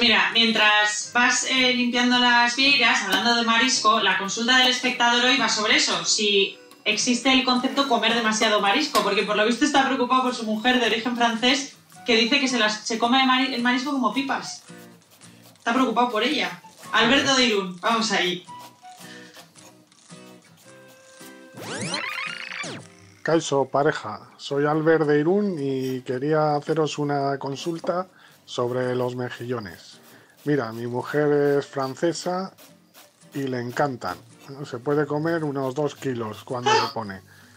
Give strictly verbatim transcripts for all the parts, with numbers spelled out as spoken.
mira, mientras vas eh, limpiando las vieiras, hablando de marisco, la consulta del espectador hoy va sobre eso, si existe el concepto comer demasiado marisco, porque por lo visto está preocupado por su mujer de origen francés, que dice que se, las, se come el marisco como pipas. Está preocupado por ella. Alberto de Irún, vamos ahí. Kaixo, pareja, soy Albert de Irún y quería haceros una consulta sobre los mejillones. Mira, mi mujer es francesa y le encantan. Se puede comer unos dos kilos cuando se pone.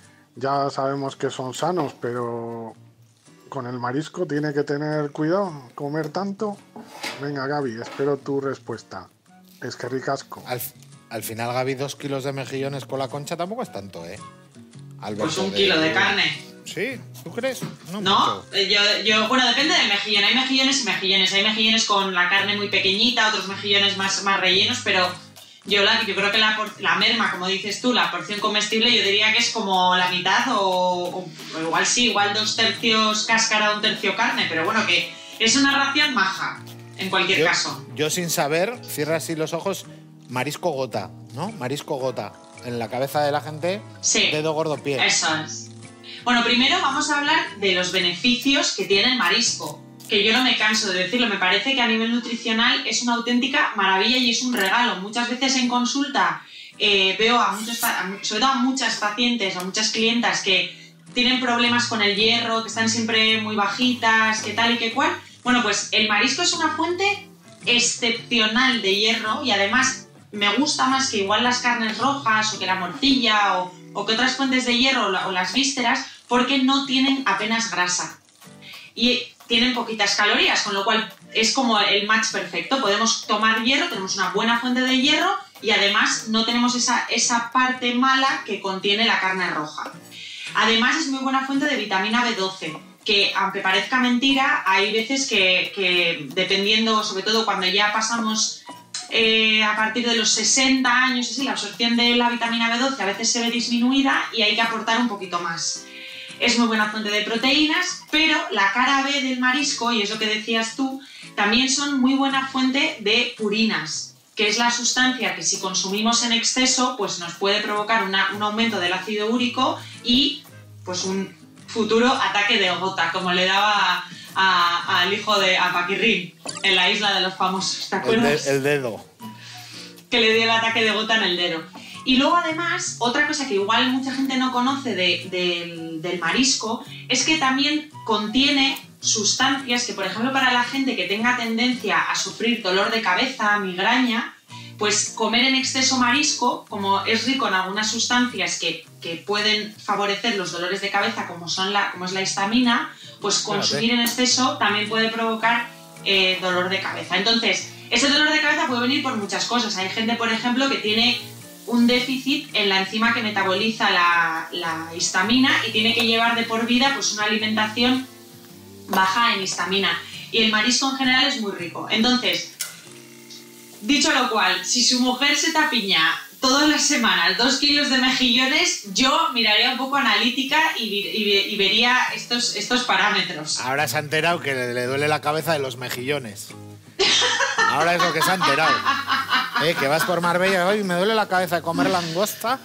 Ya sabemos que son sanos, pero con el marisco tiene que tener cuidado, comer tanto. Venga, Gaby, espero tu respuesta. Es que ricasco. Al, al final, Gaby, dos kilos de mejillones con la concha tampoco es tanto, ¿eh? Alberto, pues un de... kilo de carne. ¿Sí? ¿Tú crees? No, no yo, yo, bueno, depende del mejillón. Hay mejillones y mejillones. Hay mejillones con la carne muy pequeñita, otros mejillones más, más rellenos, pero yo, la, yo creo que la, la merma, como dices tú, la porción comestible, yo diría que es como la mitad o, o, o igual sí, igual dos tercios cáscara, un tercio carne, pero bueno, que es una ración maja, en cualquier yo, caso. Yo sin saber, cierra así los ojos, marisco gota, ¿no? Marisco gota. En la cabeza de la gente, sí, dedo gordo pie. Eso es. Bueno, primero vamos a hablar de los beneficios que tiene el marisco, que yo no me canso de decirlo, me parece que a nivel nutricional es una auténtica maravilla y es un regalo. Muchas veces en consulta eh, veo a muchos, sobre todo a muchas pacientes, a muchas clientas que tienen problemas con el hierro, que están siempre muy bajitas, que tal y que cual. Bueno, pues el marisco es una fuente excepcional de hierro y además me gusta más que igual las carnes rojas o que la morcilla o, o que otras fuentes de hierro o, o las vísceras, porque no tienen apenas grasa y tienen poquitas calorías, con lo cual es como el match perfecto. Podemos tomar hierro, tenemos una buena fuente de hierro y además no tenemos esa, esa parte mala que contiene la carne roja. Además es muy buena fuente de vitamina B doce, que aunque parezca mentira, hay veces que, que dependiendo, sobre todo cuando ya pasamos eh, a partir de los sesenta años, así, la absorción de la vitamina B doce a veces se ve disminuida y hay que aportar un poquito más. Es muy buena fuente de proteínas, pero la cara B del marisco, y es lo que decías tú, también son muy buena fuente de purinas, que es la sustancia que si consumimos en exceso pues nos puede provocar una, un aumento del ácido úrico y pues un futuro ataque de gota, como le daba al hijo de a Paquirrín en la isla de los famosos, ¿te acuerdas? El, de, el dedo. Que le dio el ataque de gota en el dedo. Y luego además, otra cosa que igual mucha gente no conoce de, de, del marisco es que también contiene sustancias que, por ejemplo, para la gente que tenga tendencia a sufrir dolor de cabeza, migraña, pues comer en exceso marisco, como es rico en algunas sustancias que, que pueden favorecer los dolores de cabeza, como, son la, como es la histamina, pues consumir en exceso también puede provocar eh, dolor de cabeza. Entonces, ese dolor de cabeza puede venir por muchas cosas. Hay gente, por ejemplo, que tiene un déficit en la enzima que metaboliza la, la histamina y tiene que llevar de por vida pues, una alimentación baja en histamina. Y el marisco en general es muy rico. Entonces, dicho lo cual, si su mujer se tapiña todas las semanas dos kilos de mejillones, yo miraría un poco analítica y, y, y vería estos, estos parámetros. Ahora se ha enterado que le, le duele la cabeza de los mejillones. Ahora es lo que se ha enterado. ¿Eh? Que vas por Marbella y me duele la cabeza de comer langosta.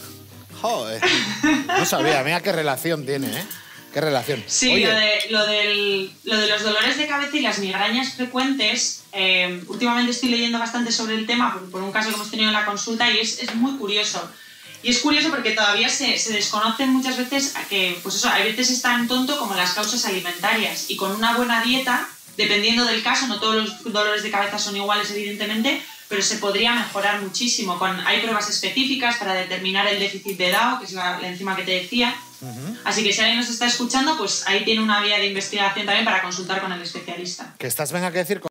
Joder. No sabía, mira qué relación tiene, ¿eh? ¿Qué relación? Sí, Oye. Lo, de, lo, del, lo de los dolores de cabeza y las migrañas frecuentes, eh, últimamente estoy leyendo bastante sobre el tema por, por un caso que hemos tenido en la consulta y es, es muy curioso. Y es curioso porque todavía se, se desconocen muchas veces que, pues eso, hay veces es tan tonto como las causas alimentarias y con una buena dieta, dependiendo del caso, no todos los dolores de cabeza son iguales evidentemente, pero se podría mejorar muchísimo. Con, hay pruebas específicas para determinar el déficit de D A O, que es la, la enzima que te decía. Uh-huh. Así que si alguien nos está escuchando, pues ahí tiene una vía de investigación también para consultar con el especialista. Que estás, venga, que decir...